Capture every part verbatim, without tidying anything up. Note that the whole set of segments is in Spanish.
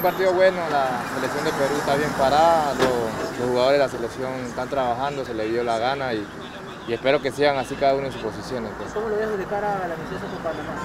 partido bueno, la selección de Perú está bien parada, los, los jugadores de la selección están trabajando, se les dio la gana y, y espero que sigan así cada uno en sus posiciones. Pues. ¿Cómo lo ves de cara a la amistosa con Panamá?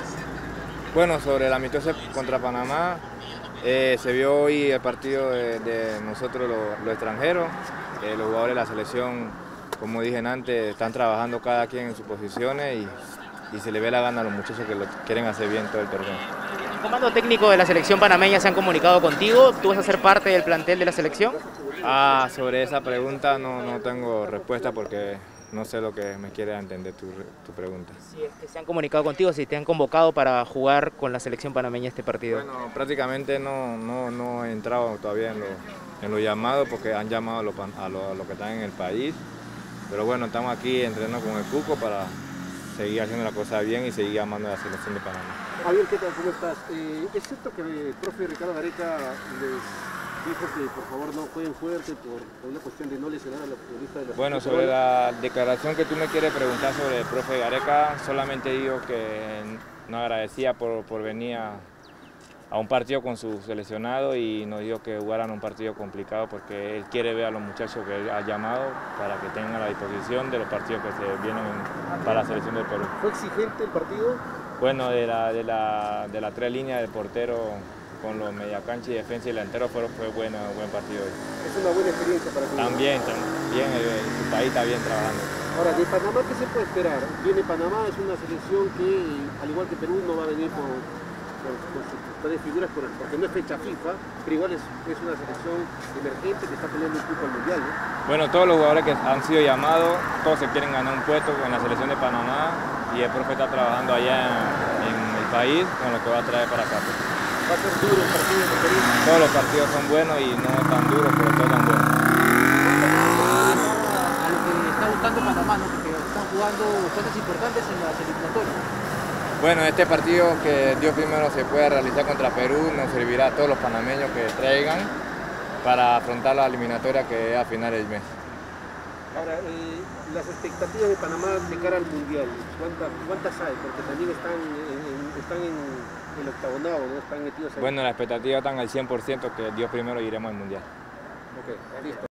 Bueno, sobre la amistosa contra Panamá, eh, se vio hoy el partido de, de nosotros los, los extranjeros, eh, los jugadores de la selección, como dije antes, están trabajando cada quien en sus posiciones y, y se le ve la gana a los muchachos que lo quieren hacer bien todo el torneo. El comando técnico de la selección panameña se han comunicado contigo. ¿Tú vas a ser parte del plantel de la selección? Ah, sobre esa pregunta no, no tengo respuesta porque no sé lo que me quiere entender tu, tu pregunta. Si es que se han comunicado contigo, si te han convocado para jugar con la selección panameña este partido. Bueno, prácticamente no, no, no he entrado todavía en los en lo llamados porque han llamado a los a lo, a lo que están en el país. Pero bueno, estamos aquí entrenando con el Cuco para seguir haciendo la cosa bien y seguir llamando a la selección de Panamá. Javier, ¿qué tal? ¿Cómo estás? Eh, es cierto que el profe Ricardo Gareca les dijo que por favor no jueguen fuerte por, por una cuestión de no lesionar a los futbolistas de la Bueno, sobre la declaración que tú me quieres preguntar sobre el profe Gareca, solamente digo que nos agradecía por, por venir a, a un partido con su seleccionado y nos dijo que jugaran un partido complicado porque él quiere ver a los muchachos que él ha llamado para que tengan la disposición de los partidos que se vienen en, para la selección del Perú. ¿Fue exigente el partido? Bueno, de la, de la, de las tres líneas del portero con los mediacancha y defensa y delantero fue, fue bueno, buen partido hoy. Es una buena experiencia para ti. También, también el, su país está bien trabajando. Ahora, de Panamá, ¿qué se puede esperar? Viene Panamá, es una selección que, al igual que Perú, no va a venir por, por, por sus tres figuras, por, porque no es fecha FIFA, pero igual es, es una selección emergente que está peleando un poco al Mundial, ¿no? Bueno, todos los jugadores que han sido llamados, todos se quieren ganar un puesto en la selección de Panamá y el profe está trabajando allá en, en el país con lo que va a traer para acá. Va a ser duro el partido de Perú. Todos los partidos son buenos y no tan duros, pero todos tan buenos. A lo que está buscando Panamá, ¿no? Porque están jugando cosas importantes en las eliminatorias. Bueno, este partido que Dios primero se puede realizar contra Perú nos servirá a todos los panameños que traigan para afrontar la eliminatoria que es a finales del mes. Ahora, eh, las expectativas de Panamá de cara al Mundial, ¿cuántas, cuántas hay? Porque también están en, en, están en el octagonado, ¿no? Están metidos ahí. Bueno, la expectativa están al cien por ciento que Dios primero iremos al Mundial. Ok, listo.